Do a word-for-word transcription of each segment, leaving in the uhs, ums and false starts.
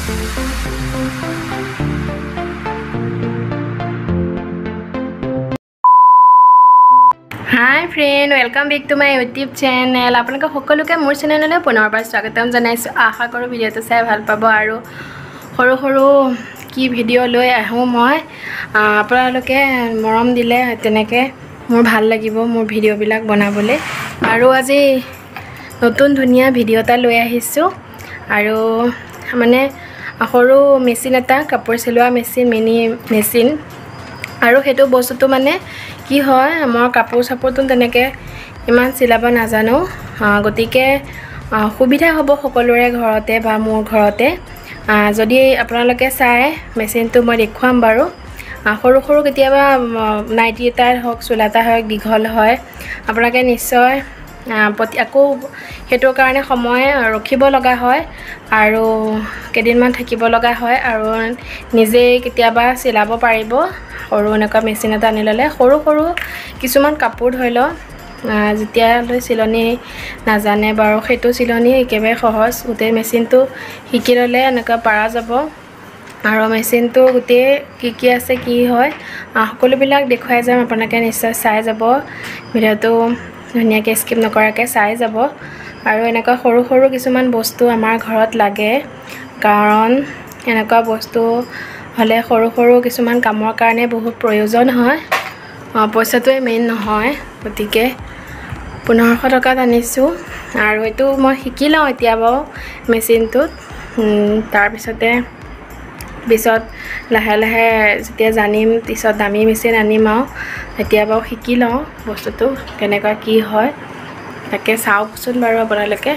Hi friend, welcome back to my YouTube channel. আপোনালোক সকলোকে মোৰ চেনেললৈ পুনৰবাৰ স্বাগতম জনাইছো। আশা কৰো ভিডিঅটো চাই ভাল পাব আৰু সৰু সৰু কি ভিডিঅ লৈ আহো মই আপোনালোকে মৰম দিলে তেনেকে মোৰ ভাল লাগিব মোৰ ভিডিঅ বিলাক বনাবলৈ আৰু আজি নতুন ধুনিয়া ভিডিঅ এটা লৈ আহিছো আৰু মানে সৰু মেচিন এটা কাপোৰ চিলোৱা মেচিন মিনি মেচিন আৰু হেতু বস্তুটো মানে কি হয় আমাৰ কাপোৰ সাপোৰটো তেনেকে ইমান চিলাব নাজানো গতিকে সুবিধা হ'ব সকলোৰে ঘৰতে বা মোৰ ঘৰতে যদি আপোনালোকে চাই মেচিনটো মই দেখুৱাম বাৰু সৰু সৰু কেতিয়াবা নাইটি এটাৰ হক চুলাটা হক দীঘল হয় আপোনালোকে নিশ্চয় প্ৰতি আকৌ হেতুৰ কাৰণে সময় ৰখিব লগা হয় আৰু কেদিনমান থাকিব লগা হয় আৰু নিজে কেতিয়াবা চিলাব পাৰিব আৰু এনেকা মেচিন এটা আনি ললে সৰু সৰু কিছুমান কাপোৰ ধৰিল যেতিয়া লৈ চিলনি নাজানে বাৰু হেতু চিলনি একেবাৰে সহজ উতে মেচিনটো শিকি ললে এনেকা পাৰা যাব আৰু মেচিনটো উতে কি কি আছে কি হয় সকলো বিলাক দেখুৱাই যাম আপোনালোকে নিশ্চয় চাই যাব ভিডিঅটো ধুনিয়াকে স্কিপ নকৰাকে চাই যাব আৰু এনেকা সৰু সৰু কিছুমান বস্তু আমাৰ ঘৰত লাগে কাৰণ এনেকা বস্তু হলে সৰু সৰু কিছুমান কামৰ কাৰণে বহুত প্ৰয়োজন হয় পইচাটোৱে মেইন নহয় গতিকে পোন্ধৰশ টকাত আনিছো আৰু এটো মই শিকি লওঁ এতিয়া বাও মেচিনটো তাৰ পিছতে বিছত লাহে লাহে যেতিয়া জানিম পিছত দামী মেচিন আনিম আও এতিয়া বাও শিকি লওঁ বস্তুটো কেনেকা কি হয় তাকে চাওকচোন বাৰু আপোনালোকে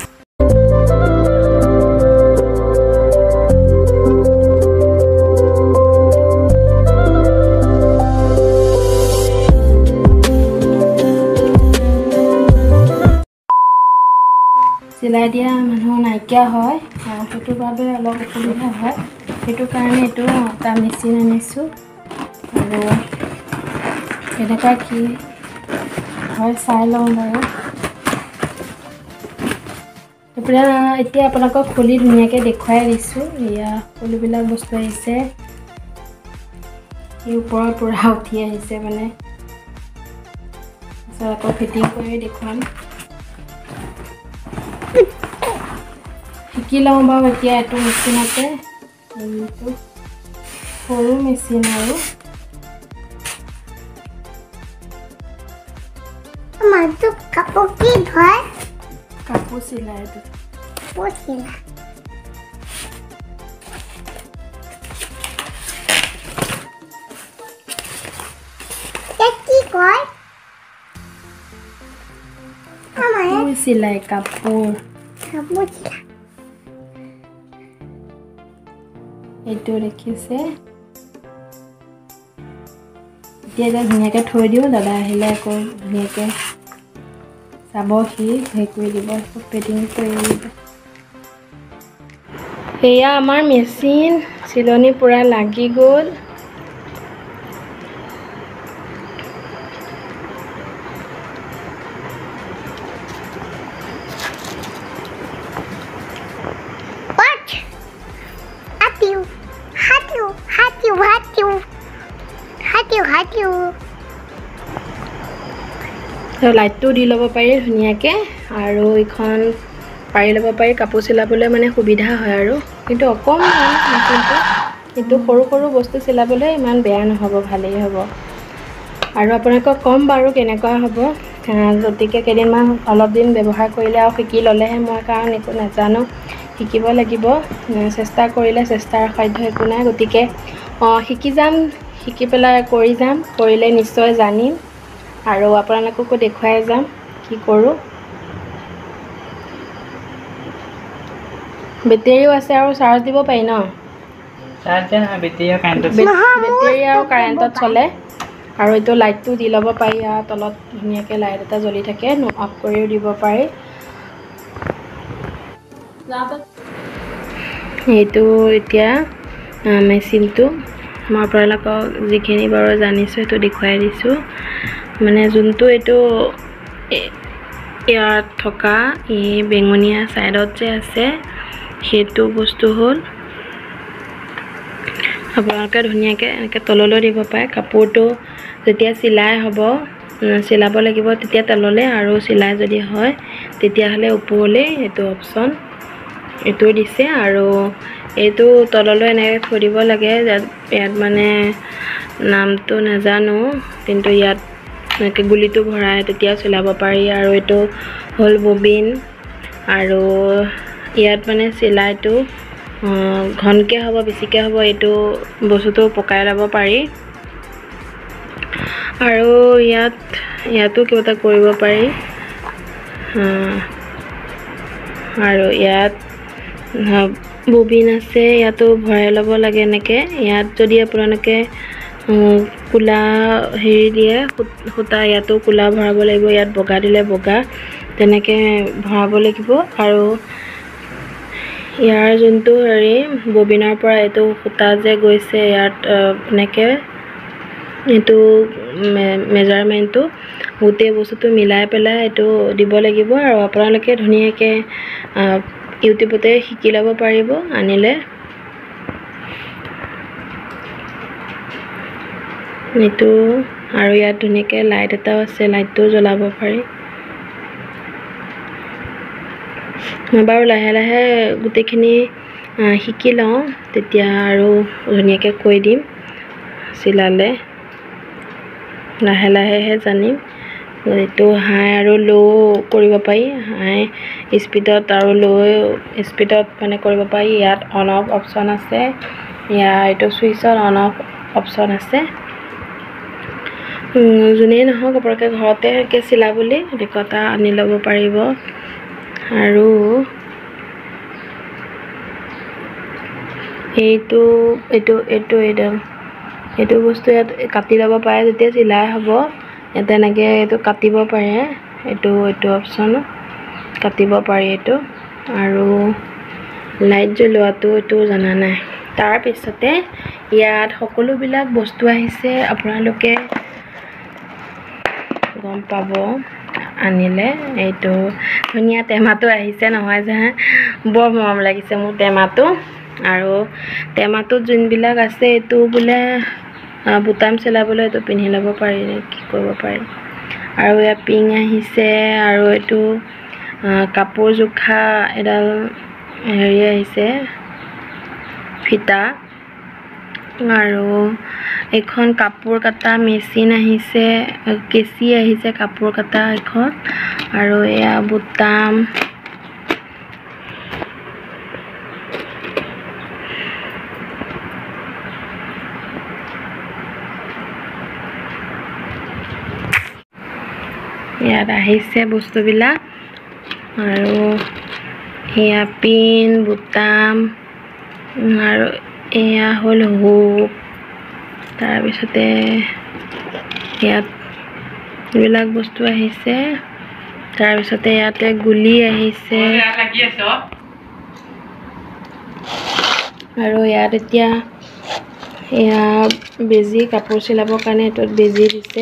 চিলাই দিয়া মানুহ নাইকিয়া হয় হেতু বাবে অলপ অসুবিধা হয় হেতু কাৰণে এটো এটা মেচিন আনিছো আৰু এনেকা কি হয় চাই লওঁ বাৰু এতিয়া এতিয়া আপোনাক খুলি ধুনিয়াকে দেখুৱাই দিছো ইয়া খুলি বিলাক বস্তু আহিছে এই ওপৰৰ পুৰা উঠি আহিছে মানে আকৌ ফিটিং কৰি দেখুৱাম শিকি লওঁ বাৰু এতিয়া এটো মেচিনতে এইটো সৰু মেচিন আৰু আমাৰটো কাপোৰ কি হয় কাপোৰ চিলাই এইটো পচিলা কি কয় কাপোৰ চিলাই কাপোৰ কাপোৰ এইটো দেখিছে এতিয়া ধুনিয়াকে থৈ দিও দাদা আহিলে আকৌ ধুনিয়াকে চাব সি হেই কৰি দিব পেটিং কৰি দিব এয়া আমাৰ মেচিন চিলনি পুৰা লাগি গল লাইটটো দি লব পাৰি ধুনিয়াকে আৰু ইখন পাৰি লব পাৰি কাপোৰ চিলাবলৈ মানে সুবিধা হয় আৰু কিন্তু অকমান মেচিনটো কিন্তু সৰু সৰু বস্তু চিলাবলৈ ইমান বেয়া নহব ভালেই হ'ব আৰু আপোনাক কম বাৰু কেনেকুৱা হ'ব গতিকে কেদিনমান অলপ দিন ব্যৱহাৰ কৰিলে আৰু শিকি ললেহে মই কাৰণ একো নাজানো শিকিব লাগিব চেষ্টা কৰিলে চেষ্টাৰ সাধ্য একো নাই গতিকে শিকি যাম শিকি পেলাই কৰি যাম কৰিলে নিশ্চয় জানিম আৰু আপোনালোককো দেখুৱাই যাম কি কৰো বেটাৰীও আছে আৰু চাৰ্জ দিব পাৰি ন চাৰ্জ নহয় বেটাৰী আৰু কাৰেণ্টত বেটাৰী আৰু কাৰেণ্টত চলে আৰু এটো লাইটটো দি লব পাৰি আৰু তলত ধুনিয়াকে লাইট এটা জ্বলি থাকে অফ কৰিও দিব পাৰি এইটো এতিয়া মেচিনটো মই আপোনালোকক যিখিনি বাৰু জানিছো এটো দেখুৱাই দিছো মানে যোনটো এটো ইয়াত থকা এই বেঙুনিয়া সাইডত যে আছে হেতু বস্তু হল আপোনালোকে ধুনীয়াকৈ এনেকৈ তললৈ দিব পাৰে কাপোৰটো যেতিয়া চিলাই হ'ব চিলাব লাগিব তেতিয়া তললৈ আৰু চিলাই যদি হয় তেতিয়াহ'লে ওপৰলৈ এইটো অপশ্যন এইটো দিছে আৰু এইটো তললৈ এনেকৈ থৈ দিব লাগে ইয়াত মানে নামটো নাজানো কিন্তু ইয়াত এনেকৈ গুলিটো ভৰাই তেতিয়া চিলাব পাৰি আৰু এইটো হ'ল ববিন আৰু ইয়াত মানে চিলাইটো ঘনকৈ হ'ব বেছিকৈ হ'ব এইটো বস্তুটো পকাই ল'ব পাৰি আৰু ইয়াত ইয়াতো কিবা এটা কৰিব পাৰি আৰু ইয়াত ববিন আছে ইয়াতো ভৰাই ল'ব লাগে এনেকৈ ইয়াত যদি আপোনালোকে কোলা হেৰি দিয়ে সূতা ইয়াতো কোলা ভৰাব লাগিব ইয়াত বগা দিলে বগা তেনেকৈ ভৰাব লাগিব আৰু ইয়াৰ যোনটো হেৰি ববিনৰ পৰা এইটো সূতা যে গৈছে ইয়াত এনেকৈ এইটো মেজাৰমেণ্টটো গোটেই বস্তুটো মিলাই পেলাই এইটো দিব লাগিব আৰু আপোনালোকে ধুনীয়াকৈ ইউটিউবতে শিকি ল'ব পাৰিব আনিলে এইটো আৰু ইয়াত ধুনীয়াকৈ লাইট এটাও আছে লাইটটো জ্বলাব পাৰি মই বাৰু লাহে লাহে গোটেইখিনি শিকি লওঁ তেতিয়া আৰু ধুনীয়াকৈ কৈ দিম চিলালে লাহে লাহেহে জানিম এইটো হাই আৰু ল' কৰিব পাৰি হাই স্পীডত আৰু ল' স্পীডত মানে কৰিব পাৰি ইয়াত অন অফ অপশ্যন আছে ইয়াৰ এইটো চুইচত অন অফ অপশ্যন আছে যোনেই নহওক আপোনালোকে ঘৰতে এনেকৈ চিলাবলৈ এনেকুৱা এটা আনি ল'ব পাৰিব আৰু এইটো এইটো এইটো এইডাল এইটো বস্তু ইয়াত কাটি ল'ব পাৰে যেতিয়া চিলাই হ'ব ইয়াত এনেকৈ এইটো কাটিব পাৰে এইটো এইটো অপশ্যন কাটিব পাৰি এইটো আৰু লাইট জ্বলোৱাটো এইটো জনা নাই তাৰপিছতে ইয়াত সকলোবিলাক বস্তু আহিছে আপোনালোকে গম পাব আনিলে এইটো ধুনীয়া টেমাটো আহিছে নহয় যে বৰ মৰম লাগিছে মোৰ টেমাটো আৰু টেমাটোত যোনবিলাক আছে এইটো বোলে বুটাম চিলাবলৈ এইটো পিন্ধি ল'ব পাৰি নে কি কৰিব পাৰি আৰু ইয়াত পিং আহিছে আৰু এইটো কাপোৰ জোখা এডাল হেৰি আহিছে ফিটা আৰু এখন কাপোৰ কাটা মেচিন আহিছে কেঁচি আহিছে কাপোৰ কাটা এখন আৰু এয়া বুটাম ইয়াত আহিছে বস্তুবিলাক আৰু এয়া পিন বুটাম আৰু এয়া হ'ল হুক তাৰপিছতে ইয়াত এইবিলাক বস্তু আহিছে তাৰপিছতে ইয়াতে গুলি আহিছে আৰু ইয়াত এতিয়া এয়া বেজি কাপোৰ চিলাবৰ কাৰণে এইটোত বেজি দিছে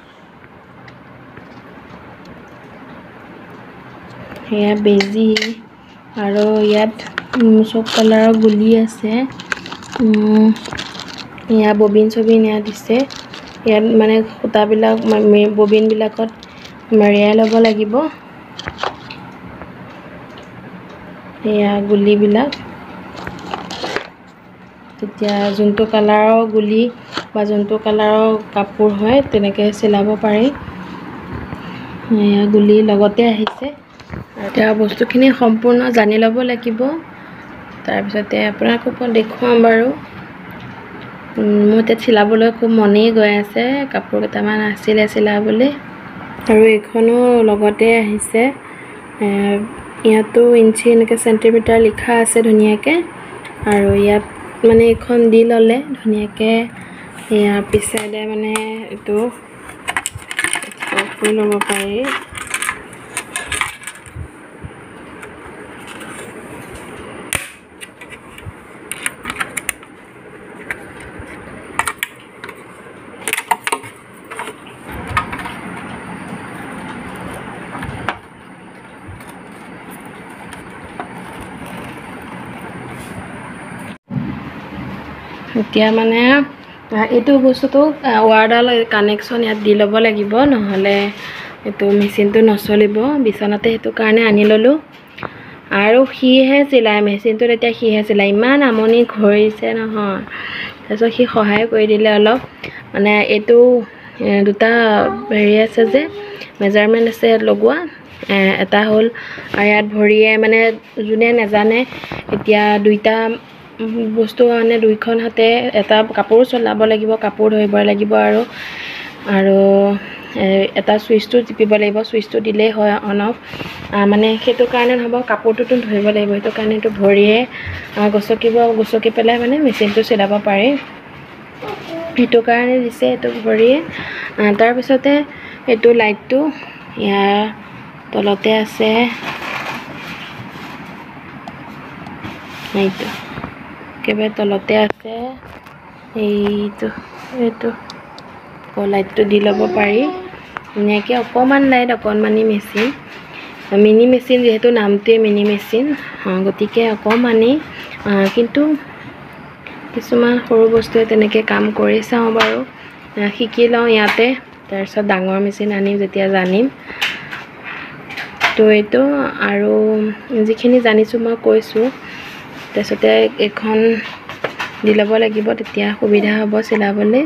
এয়া বেজি আৰু ইয়াত চব কালাৰৰ গুলি আছে এয়া ববিন চবিন ইয়াত দিছে ইয়াত মানে সূতাবিলাক ববিনবিলাকত মাৰিয়াই ল'ব লাগিব এয়া গুলিবিলাক তেতিয়া যোনটো কালাৰৰ গুলি বা যোনটো কালাৰৰ কাপোৰ হয় তেনেকৈ চিলাব পাৰি এয়া গুলি লগতে আহিছে এতিয়া বস্তুখিনি সম্পূৰ্ণ জানি ল'ব লাগিব তাৰপিছতে আপোনালোকক দেখুৱাম বাৰু মোৰ এতিয়া চিলাবলৈ খুব মনেই গৈ আছে কাপোৰ কেইটামান আছিলে চিলাবলৈ আৰু এইখনো লগতে আহিছে ইয়াতো ইঞ্চি এনেকৈ চেণ্টিমিটাৰ লিখা আছে ধুনীয়াকৈ আৰু ইয়াত মানে এইখন দি ল'লে ধুনীয়াকৈ ইয়াৰ পিছাইডে মানে এইটো কৰি ল'ব পাৰি এতিয়া মানে এইটো বস্তুটো ৱাৰডাল কানেকশ্যন ইয়াত দি ল'ব লাগিব, নহ'লে এইটো মেচিনটো নচলিব। বিচনাতে সেইটো কাৰণে আনি ল'লোঁ। আৰু সিহে চিলাই, মেচিনটোত এতিয়া সিহে চিলাই। ইমান আমনি ঘৰিছে নহয়। তাৰপিছত সি সহায় কৰি দিলে অলপ। মানে এইটো দুটা হেৰি আছে যে মেজাৰমেণ্ট আছে ইয়াত লগোৱা। এটা হ'ল আৰু ইয়াত ভৰিয়ে মানে যোনে নাজানে এতিয়া দুইটা বস্তু মানে দুইখন হাতে এটা কাপোৰ চলাব লাগিব, কাপোৰ ধৰিব লাগিব আৰু আৰু এটা চুইচটো টিপিব লাগিব। চুইচটো দিলেই হয় অন অফ। মানে সেইটো কাৰণে নহ'ব, কাপোৰটোতো ধৰিব লাগিব। সেইটো কাৰণে এইটো ভৰিয়ে গচকিব, গচকি পেলাই মানে মেচিনটো চলাব পাৰি। সেইটো কাৰণে দিছে এইটো ভৰিয়ে। তাৰপিছতে এইটো লাইটটো ইয়াৰ তলতে আছে। এইটো একেবাৰে তলতে আছে। এইটো এইটো লাইটটো দি ল'ব পাৰি ধুনীয়াকৈ। অকণমান লাইট, অকণমানি মেচিন, মিনি মেচিন যিহেতু নামটোৱে মিনি মেচিন, গতিকে অকণমানি, কিন্তু কিছুমান সৰু বস্তুৱে তেনেকৈ কাম কৰি চাওঁ বাৰু। শিকি লওঁ ইয়াতে, তাৰপিছত ডাঙৰ মেচিন আনিম যেতিয়া জানিম। তো এইটো আৰু যিখিনি জানিছোঁ মই কৈছোঁ। তাৰপিছতে এইখন দি ল'ব লাগিব, তেতিয়া সুবিধা হ'ব চিলাবলৈ।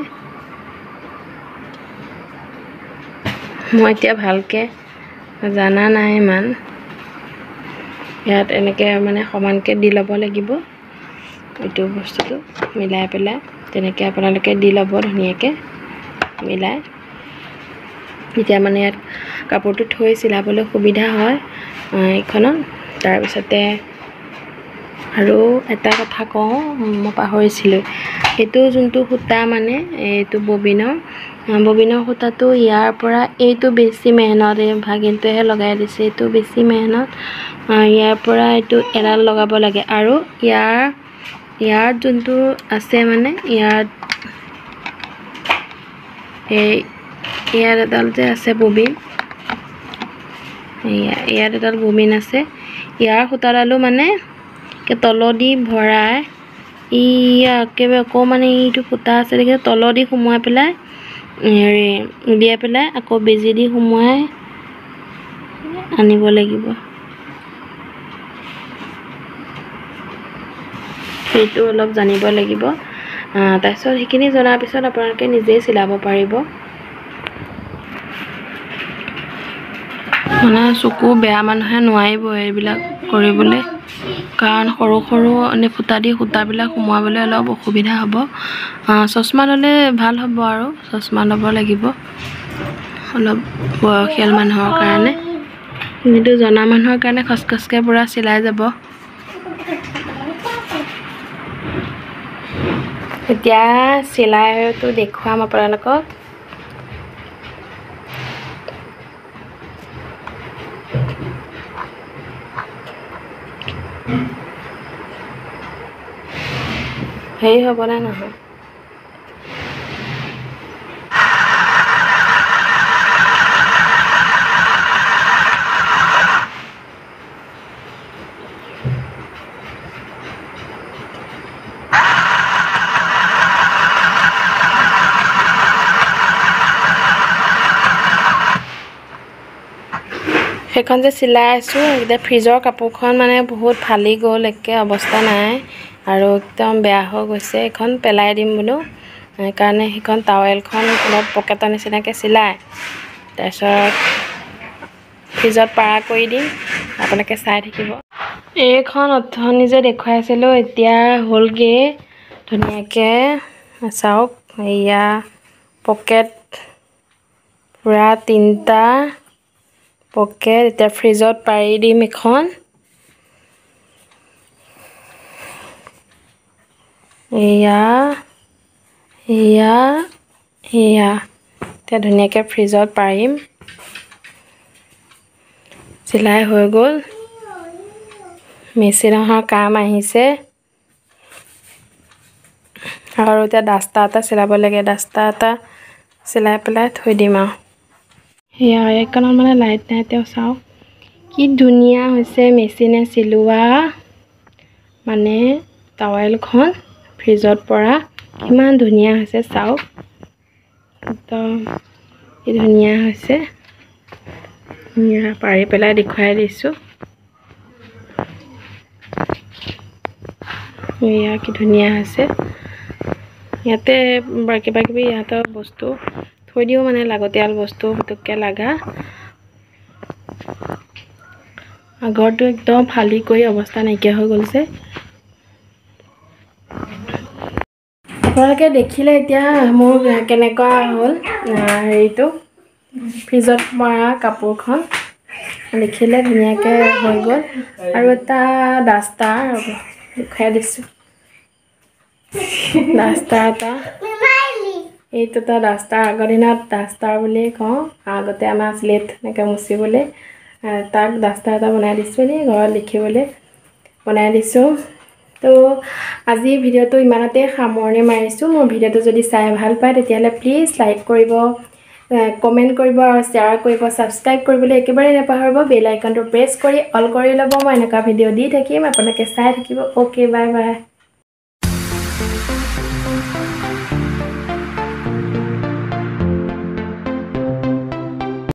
মই এতিয়া ভালকৈ জানা নাই ইমান। ইয়াত এনেকৈ মানে সমানকৈ দি ল'ব লাগিব এইটো বস্তুটো মিলাই পেলাই। তেনেকৈ আপোনালোকে দি ল'ব ধুনীয়াকৈ মিলাই। এতিয়া মানে ইয়াত কাপোৰটো থৈ চিলাবলৈ সুবিধা হয় এইখনত। তাৰপিছতে আৰু এটা কথা কওঁ, মই পাহৰিছিলোঁ। এইটো যোনটো সূতা মানে এইটো ববিনৰ ববিনৰ সূতাটো ইয়াৰ পৰা এইটো বেছি মেহনত, এই ভাগিনটোৱেহে লগাই দিছে। এইটো বেছি মেহনত। ইয়াৰ পৰা এইটো এডাল লগাব লাগে আৰু ইয়াৰ ইয়াত যোনটো আছে মানে ইয়াত এই ইয়াত এডাল যে আছে ববিন, ইয়াত এডাল ববিন আছে। ইয়াৰ সূতাডালো মানে তলদি ভৰাই, ইয়া একেবাৰে অকণমানি এইটো সূতা আছে দেখি তলদি সোমোৱাই পেলাই হেৰি উলিয়াই পেলাই আকৌ বেজি দি সোমোৱাই আনিব লাগিব। সেইটো অলপ জানিব লাগিব। তাৰপিছত সেইখিনি জনাৰ পিছত আপোনালোকে নিজেই চিলাব পাৰিব। মানে চকু বেয়া মানুহে নোৱাৰিব এইবিলাক কৰিবলৈ, কাৰণ সৰু সৰু এনে ফুটা দি সূতাবিলাক সোমোৱাবলৈ অলপ অসুবিধা হ'ব। চশমা ল'লে ভাল হ'ব আৰু চশমা ল'ব লাগিব অলপ বয়সীয়াল মানুহৰ কাৰণে। কিন্তু জনা মানুহৰ কাৰণে খচখচকৈ পূৰা চিলাই যাব। এতিয়া চিলাইটো দেখুৱাম আপোনালোকক। হেৰি হ'বনে নহয়? সেইখন যে চিলাই আছোঁ, এতিয়া ফ্ৰিজৰ কাপোৰখন মানে বহুত ফালি গ'ল, একে অৱস্থা নাই আৰু একদম বেয়া হৈ গৈছে। এইখন পেলাই দিম বোলো, সেইকাৰণে সেইখন টাৱেলখন অলপ পকেটৰ নিচিনাকৈ চিলাই তাৰপিছত ফ্ৰিজত পাৰা কৰি দিম, আপোনালোকে চাই থাকিব। এইখন অথনি যে দেখুৱাইছিলোঁ এতিয়া হ'লগৈ ধুনীয়াকৈ। চাওক, এয়া পকেট পূৰা তিনিটা পকেট। এতিয়া ফ্ৰিজত পাৰি দিম এখন। এয়া এয়া এয়া এতিয়া ধুনীয়াকৈ ফ্ৰিজত পাৰিম। চিলাই হৈ গ'ল, মেচিন অহাৰ কাম আহিছে। আৰু এতিয়া ডাষ্টাৰ এটা চিলাব লাগে, ডাষ্টাৰ এটা চিলাই পেলাই থৈ দিম আৰু। সেয়া এইখনত মানে লাইট নাই, তেওঁ চাওক কি ধুনীয়া হৈছে মেচিনে চিলোৱা মানে টাৱেলখন ফ্ৰিজত পৰা। কিমান ধুনীয়া হৈছে চাওক একদম কি ধুনীয়া হৈছে পাৰি পেলাই দেখুৱাই দিছোঁ এয়া কি ধুনীয়া হৈছে ইয়াতে কিবা কিবি ইয়াতে বস্তু থৈ দিও মানে লাগতিয়াল বস্তু পুতুককে লাগা আগৰটো একদম ফালি কৰি অৱস্থা নাইকিয়া হৈ গলছে আপোনালোকে দেখিলে এতিয়া মোৰ কেনেকুৱা হ'ল হেৰিটো ফ্ৰিজত মৰা কাপোৰখন দেখিলে ধুনীয়াকে হৈ গ'ল আৰু এটা ডাষ্টাৰ দেখাই দিছোঁ ডাষ্টাৰ এটা এইটো এটা ডাষ্টাৰ আগৰ দিনত ডাষ্টাৰ বুলি কওঁ আগতে আমাৰ স্লেট এনেকৈ মুচিবলৈ তাক ডাষ্টাৰ এটা বনাই দিছোঁ দেই ঘৰত লিখিবলৈ বনাই দিছোঁ তো আজি ভিডিঅ'টো ইমানতে সামৰণি মাৰিছোঁ মোৰ ভিডিঅ'টো যদি চাই ভাল পায় তেতিয়াহ'লে প্লিজ লাইক কৰিব কমেন্ট কৰিব আৰু শ্বেয়াৰ কৰিব সাবস্ক্ৰাইব কৰিবলৈ একেবাৰে নাপাহৰিব বেল আইকনটো প্ৰেছ কৰি অল কৰি ল'ব মই এনেকুৱা ভিডিঅ' দি থাকিম আপোনালোকে চাই থাকিব ওকে বাই বাই